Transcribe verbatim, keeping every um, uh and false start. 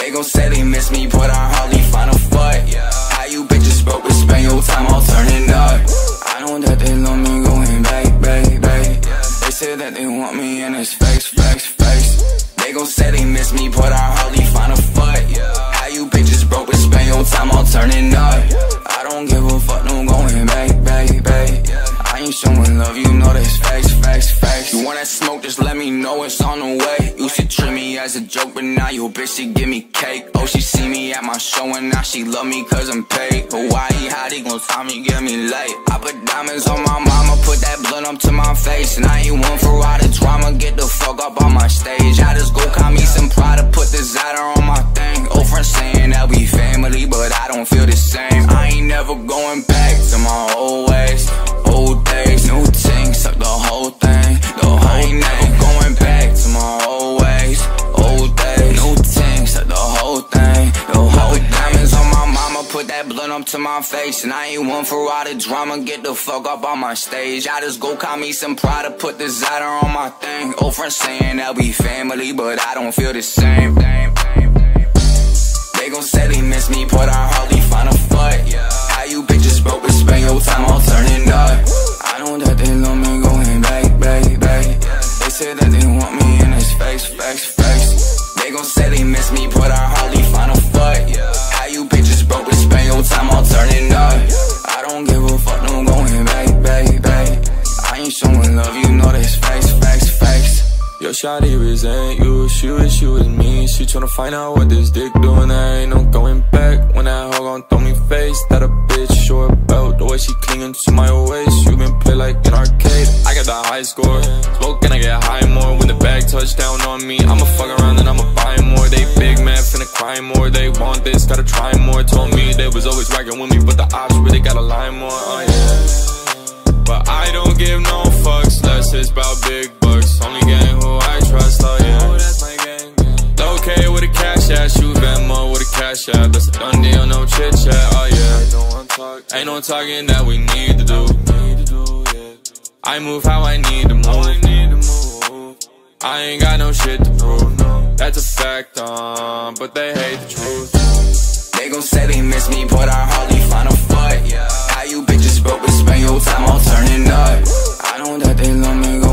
They gon' say they miss me, but I hardly find a foot. How you bitches broke but spend your time all turning up? I know that they love me going back, back, back. They say that they want me and it's face, face, face. They gon' say they miss me, but I hardly find a foot. How you bitches broke but spend your time all turning up? I don't give a fuck, no going back, back, back. I ain't showing love, you know that's facts, facts, facts. You want that smoke, just let me know it's on the way. Used to treat me as a joke, but now your bitch, she give me cake. Oh, she see me at my show and now she love me cause I'm paid. Hawaii, how they gon' time me, get me late. I put diamonds on my mama, put that blood up to my face. And I ain't one for all the drama, get the fuck up on my stage. I just go call me some Prada, put designer on my thing. Old friends saying that we family, but I don't feel the same. I ain't never going back to my old ways. Old days, new things, suck the whole thing, the whole I ain't never going back to my old ways. Old days, new things, suck the whole thing, the whole diamonds on my mama, put that blood up to my face. And I ain't one for all the drama, get the fuck up on my stage. I just go call me some Prada, put designer on my thing. Old friends saying that we family, but I don't feel the same. They gon' say they miss me, but I hardly find a foot. How you bitches broke but spend your time all turning up? I know that they love me going back, back, back. They say that they want me and it's face, face, face. They gon' say they miss me, but I hardly find a foot. How you bitches broke but spend your time all turning up? I don't give a fuck, no going back, back, back. I ain't showing love, you know that's face, face, face. Yo, shawty resent you, she wish you was me. She tryna find out what this dick doing, there ain't no going back. When that hoe gon' throw me face, that a bitch short belt. The way she clinging to my waist, you been play like an arcade. I got the high score, smoke and I get high more. When the bag touch down on me, I'ma fuck around and I'ma buy more. They big man finna cry more, they want this, gotta try more. Told me they was always rockin' with me, but the ops really gotta lie more, oh yeah. But I don't give no fucks, less it's about big bucks. Only gang who I trust, oh yeah. Oh, that's my gang, gang. Okay with a cash ass, shoot Venmo with a cash app. That's a done deal, no chit chat, oh yeah. I don't want talk, ain't no talking that we need to do. I move how I need to move. I ain't got no shit to prove, that's a fact, uh, but they hate the truth. They gon' say they miss me, but I hardly find a foot. How you bitches broke but spend your time all turning up? I know that they love me.